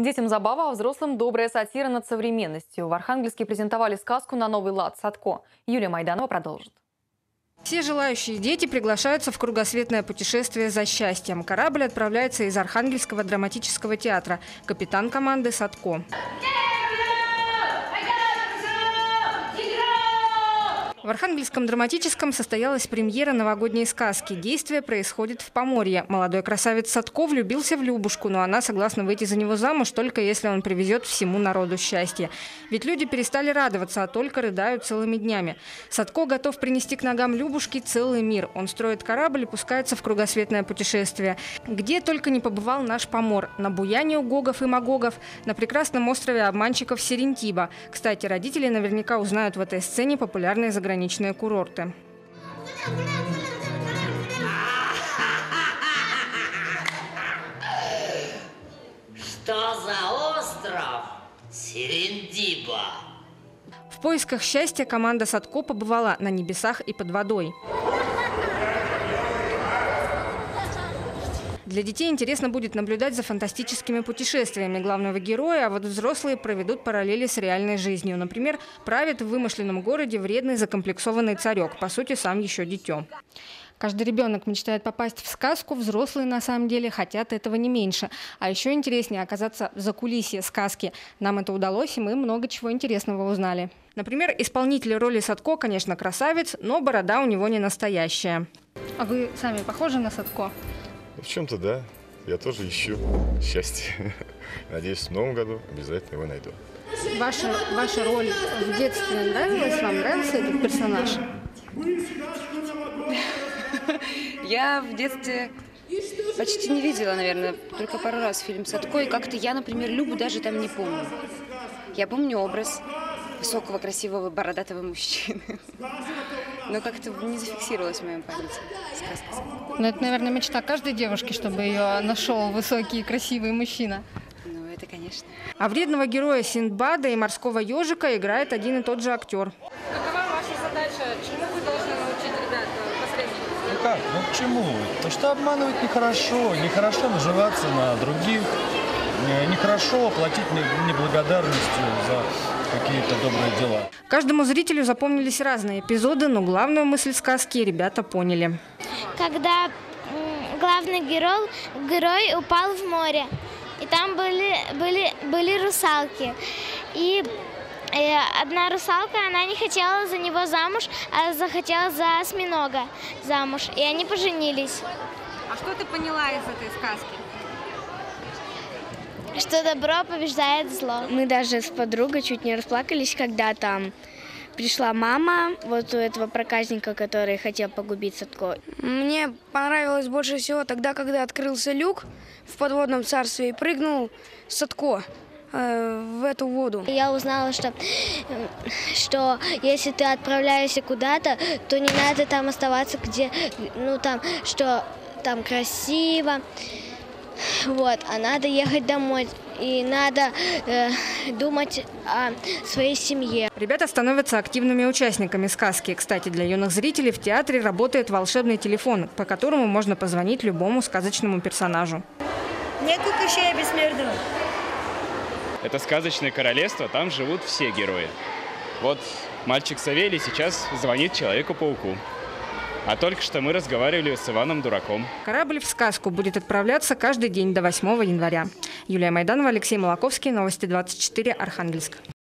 Детям забава, а взрослым добрая сатира над современностью. В Архангельске презентовали сказку на новый лад «Садко». Юлия Майданова продолжит. Все желающие дети приглашаются в кругосветное путешествие за счастьем. Корабль отправляется из Архангельского драматического театра. Капитан команды Садко. В Архангельском драматическом состоялась премьера новогодней сказки. Действие происходит в Поморье. Молодой красавец Садко влюбился в Любушку, но она согласна выйти за него замуж, только если он привезет всему народу счастье. Ведь люди перестали радоваться, а только рыдают целыми днями. Садко готов принести к ногам Любушки целый мир. Он строит корабль и пускается в кругосветное путешествие. Где только не побывал наш Помор. На буяне у Гогов и Магогов, на прекрасном острове обманщиков Серентиба. Кстати, родители наверняка узнают в этой сцене популярные заграничные курорты. Что за остров? Серентиба. В поисках счастья команда Садко побывала на небесах и под водой. Для детей интересно будет наблюдать за фантастическими путешествиями главного героя, а вот взрослые проведут параллели с реальной жизнью. Например, правит в вымышленном городе вредный закомплексованный царек, по сути, сам еще дитё. Каждый ребенок мечтает попасть в сказку, взрослые на самом деле хотят этого не меньше. А еще интереснее оказаться в закулисье сказки. Нам это удалось, и мы много чего интересного узнали. Например, исполнитель роли Садко, конечно, красавец, но борода у него не настоящая. А вы сами похожи на Садко? В чем-то да. Я тоже ищу счастье. Надеюсь, в новом году обязательно его найду. Ваша роль в детстве нравилась? Вам нравился этот персонаж? Я в детстве почти не видела, наверное, только пару раз фильм «Садко». И как-то я, например, Любу даже там не помню. Я помню образ высокого, красивого, бородатого мужчины. Но как-то не зафиксировалась в моем памяти сказка «Садко». Ну, это, наверное, мечта каждой девушки, чтобы ее нашел высокий и красивый мужчина. Ну, это конечно. А вредного героя Синдбада и морского ежика играет один и тот же актер. Какова ваша задача? Чему вы должны научить ребят посредников? Ну как? Ну к чему? То, что обманывать нехорошо. Нехорошо наживаться на других. Нехорошо платить неблагодарностью за какие-то добрые дела. Каждому зрителю запомнились разные эпизоды, но главную мысль сказки ребята поняли. Когда главный герой упал в море, и там были русалки. И одна русалка, она не хотела за него замуж, а захотела за осьминога замуж. И они поженились. А что ты поняла из этой сказки? Что добро побеждает зло. Мы даже с подругой чуть не расплакались, когда там пришла мама вот у этого проказника, который хотел погубить Садко. Мне понравилось больше всего тогда, когда открылся люк в подводном царстве и прыгнул Садко в эту воду. Я узнала, что если ты отправляешься куда-то, то не надо там оставаться, где, что там красиво. Вот, а надо ехать домой, и надо думать о своей семье. Ребята становятся активными участниками сказки. Кстати, для юных зрителей в театре работает волшебный телефон, по которому можно позвонить любому сказочному персонажу. Это сказочное королевство, там живут все герои. Вот мальчик Савелий сейчас звонит Человеку-пауку. А только что мы разговаривали с Иваном Дураком. Корабль в сказку будет отправляться каждый день до 8 января. Юлия Майданова, Алексей Молоковский, Новости 24, Архангельск.